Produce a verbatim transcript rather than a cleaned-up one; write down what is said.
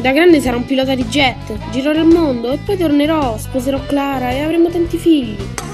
Da grande sarò un pilota di jet, girerò il mondo e poi tornerò, sposerò Clara e avremo tanti figli.